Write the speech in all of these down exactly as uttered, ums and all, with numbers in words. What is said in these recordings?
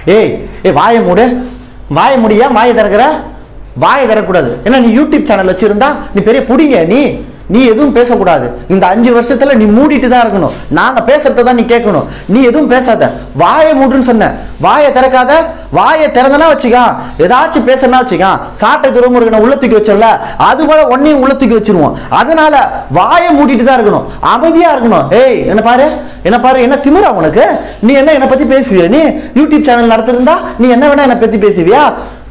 ஏய் ஏய் வாயை மூடு, வாயை முடியா, வாயை திறக்கிற, வாயை திறக்கூடாது. ஏன்னா நீ யூடியூப் சேனல் வச்சிருந்தா நீ பெரிய புடிங்க, நீ நீ எதுவும் பேசக்கூடாது. இந்த அஞ்சு வருஷத்துல நீ மூடிட்டு தான் இருக்கணும். நாங்க பேசுறத தான் நீ கேட்கணும். நீ எதுவும் பேசாத, வாயை மூடுன்னு சொன்ன, வாயை திறக்காத. வாயை திறந்தனா வச்சுக்கா, ஏதாச்சும் பேசனா வச்சுக்கா, சாட்டை துறைமுருகனை உள்ள தூக்கி வச்சோம்ல, அது போல ஒன்னையும் உள்ள தூக்கி வச்சிருவோம். அதனால வாயை மூடிட்டு தான் இருக்கணும், அமைதியா இருக்கணும். ஏய் என்ன பாரு, என்ன பாரு, என்ன திமிரா உனக்கு? நீ என்ன என்னை பத்தி பேசுவியா? நீ யூடியூப் சேனல் நடத்திருந்தா நீ என்ன வேணா என்னை பத்தி பேசுவியா?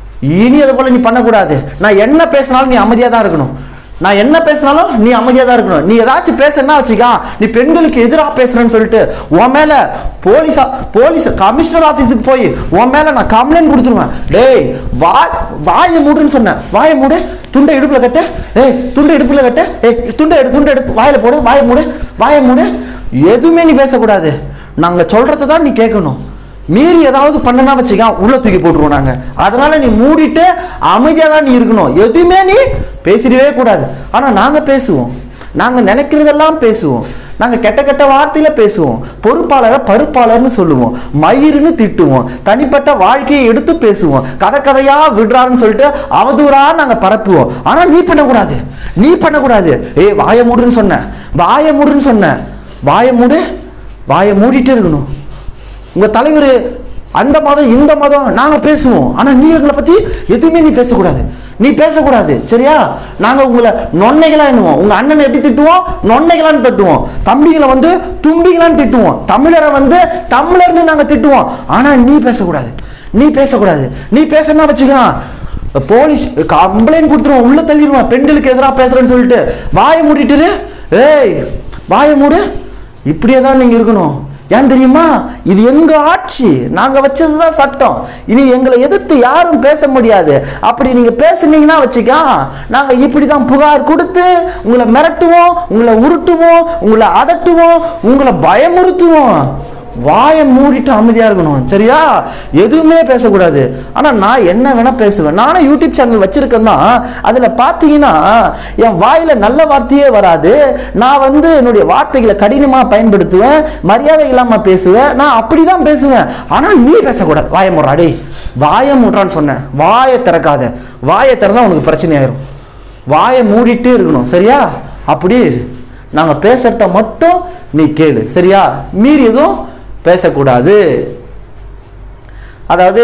இனி அது போல நீ பண்ணக்கூடாது. நான் என்ன பேசினாலும் நீ அமைதியா தான் இருக்கணும். நான் என்ன பேசினாலும் நீ அமைதியா தான் இருக்கணும். நீ ஏதாச்சும் பேசுனா வச்சுக்கா, நீ பெண்களுக்கு எதிராக பேசுறேன்னு சொல்லிட்டு உன் மேல போலீஸ் போலீஸ் கமிஷனர் ஆபீஸுக்கு போய் உன் மேல நான் கம்ப்ளைண்ட் கொடுத்துருவேன். டேய் வா, வாயை மூடுன்னு சொன்னேன், வாயை மூடு. துண்டை இடுப்புல கட்ட, ஏய் துண்டை இடுப்புல கட்ட, ஏய் துண்டை எடு, துண்டை எடுத்து வாயில போடு, வாயை மூடு, வாயை மூடு. எதுவுமே நீ பேசக்கூடாது. நாங்க சொல்றதை தான் நீ கேட்கணும். மீறி ஏதாவது பண்ணனா வச்சுக்கா, உள்ள தூக்கி போட்டுருவோம் நாங்க. அதனால நீ மூடிட்டு அமைதியா தான் நீ இருக்கணும். எதுவுமே நீ பேசிடவே கூடாது. ஆனா நாங்க பேசுவோம், நாங்க நினைக்கிறதெல்லாம் பேசுவோம். நாங்க கெட்ட கெட்ட வார்த்தையில பேசுவோம். பொறுப்பாளரை பருப்பாளர்னு சொல்லுவோம், மயிருன்னு திட்டுவோம், தனிப்பட்ட வாழ்க்கையை எடுத்து பேசுவோம், கதை கதையா விடுறாருன்னு சொல்லிட்டு அவதூறா நாங்க பரப்புவோம். ஆனா நீ பண்ணக்கூடாது, நீ பண்ணக்கூடாது. ஏய் வாயை மூடுன்னு சொன்ன, வாயை மூடுன்னு சொன்ன, வாயை மூடு, வாயை மூடிட்டே இருக்கணும். உங்க தலைவர் அந்த மதம் இந்த மதம் நாங்க பேசுவோம். ஆனா நீ எங்களை பத்தி எதுவுமே நீ பேசக்கூடாது, நீ பேசக்கூடாது. சரியா? நாங்க உங்களை நொன்னைகளா எண்ணுவோம். உங்க அண்ணனை எப்படி திட்டுவோம்? நொன்னைகளான்னு திட்டுவோம். தம்பிகளை வந்து தும்பிகளான்னு திட்டுவோம். தமிழரை வந்து தமிழர்னு நாங்க திட்டுவோம். ஆனா நீ பேசக்கூடாது, நீ பேசக்கூடாது. நீ பேசனா வச்சுக்கா, போலீஸ் கம்ப்ளைண்ட் கொடுத்துருவோம், உள்ள தள்ளிடுவோம். பெண்களுக்கு எதிராக பேசுறேன்னு சொல்லிட்டு வாயை மூடிட்டு, ஏய் வாயை மூடு. இப்படியே தான் நீங்க இருக்கணும். ஏன் தெரியுமா? இது எங்க ஆட்சி, நாங்க வச்சதுதான் சட்டம். இனி எங்களை எதிர்த்து யாரும் பேச முடியாது. அப்படி நீங்க பேசுனீங்கன்னா வச்சுக்கா, நாங்க இப்படிதான் புகார் கொடுத்து உங்களை மிரட்டுவோம், உங்களை உருட்டுவோம், உங்களை அதட்டுவோம், உங்களை பயமுறுத்துவோம். வாயை மூடிட்டு அமைதியா இருக்கணும். சரியா? எதுவுமே பேசக்கூடாது. ஆனா நான் என்ன வேணா பேசுவேன். நானும் யூடியூப் சேனல் வச்சிருக்கேன் தான். அதுல பாத்தீங்கன்னா என் வாயில நல்ல வார்த்தையே வராது. நான் வந்து என்னுடைய வார்த்தைகளை கடினமா பயன்படுத்துவேன், மரியாதை இல்லாம பேசுவேன். நான் அப்படிதான் பேசுவேன். ஆனா நீ பேசக்கூடாது. வாயை மூடுறா, டேய் வாயை மூடுறான்னு சொன்னேன். வாயை திறக்காத. வாயை திறந்தா உனக்கு பிரச்சனை ஆயிரும். வாயை மூடிட்டே இருக்கணும். சரியா? அப்படியே நாங்க பேசுறத மட்டும் நீ கேளு. சரியா? மீறி எதுவும் பேசக்கூடாது. அதாவது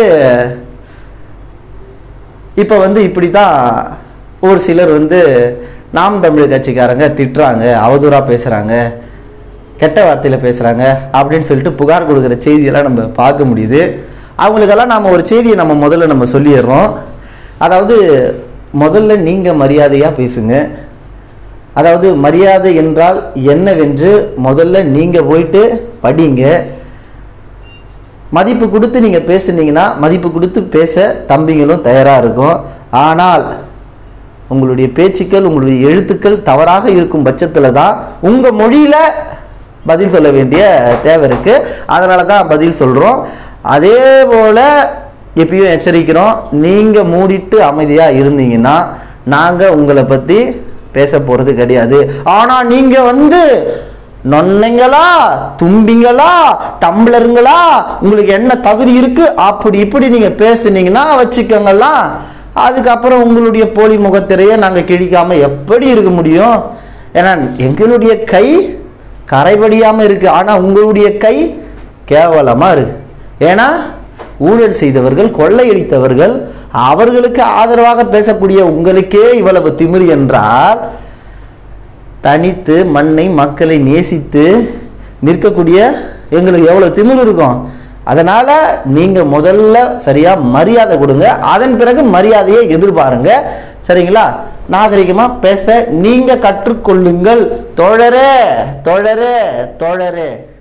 இப்போ வந்து இப்படி தான் ஒரு சிலர் வந்து நாம் தமிழ் கட்சிக்காரங்க திட்டுறாங்க, அவதூறாக பேசுகிறாங்க, கெட்ட வார்த்தையில் பேசுகிறாங்க அப்படின்னு சொல்லிட்டு புகார் கொடுக்குற செய்தியெல்லாம் நம்ம பார்க்க முடியுது. அவங்களுக்கெல்லாம் நாம் ஒரு செய்தியை நம்ம முதல்ல நம்ம சொல்லிடுறோம். அதாவது முதல்ல நீங்கள் மரியாதையாக பேசுங்க. அதாவது மரியாதை என்றால் என்னவென்று முதல்ல நீங்கள் போயிட்டு படிங்க. மதிப்பு கொடுத்து நீங்கள் பேசுனீங்கன்னா மதிப்பு கொடுத்து பேச தம்பிங்களும் தயாராக இருக்கும். ஆனால் உங்களுடைய பேச்சுக்கள், உங்களுடைய எழுத்துக்கள் தவறாக இருக்கும் பட்சத்தில் தான் உங்கள் மொழியில் பதில் சொல்ல வேண்டிய தேவை இருக்குது. அதனால தான் பதில் சொல்கிறோம். அதே போல் எப்பயும் எச்சரிக்கிறோம், நீங்கள் மூடிட்டு அமைதியாக இருந்தீங்கன்னா நாங்கள் உங்களை பற்றி பேச போகிறது கிடையாது. ஆனால் நீங்கள் வந்து நொன்னைங்களா, தும்பிங்களா, டம்ளருங்களா, உங்களுக்கு என்ன தகுதி இருக்கு அப்படி இப்படி நீங்க பேசுனீங்கன்னா வச்சுக்கோங்கலாம். அதுக்கப்புறம் உங்களுடைய போலி முகத்திரையை நாங்கள் கிழிக்காம எப்படி இருக்க முடியும்? ஏன்னா எங்களுடைய கை கரைபடியாம இருக்கு, ஆனா உங்களுடைய கை கேவலமா இருக்கு. ஏன்னா ஊழல் செய்தவர்கள், கொள்ளையடித்தவர்கள், அவர்களுக்கு ஆதரவாக பேசக்கூடிய உங்களுக்கே இவ்வளவு திமிரு என்றால், தனித்து மண்ணை மக்களை நேசித்து நிற்கக்கூடிய எங்களுக்கு எவ்வளவு திமிரு இருக்கும். அதனால நீங்க முதல்ல சரியா மரியாதை கொடுங்க, அதன் பிறகு மரியாதையை எதிர்பாருங்க. சரிங்களா? நாகரிகமா பேச நீங்க கற்றுக்கொள்ளுங்கள். தோழரே தோழரே தோழரே.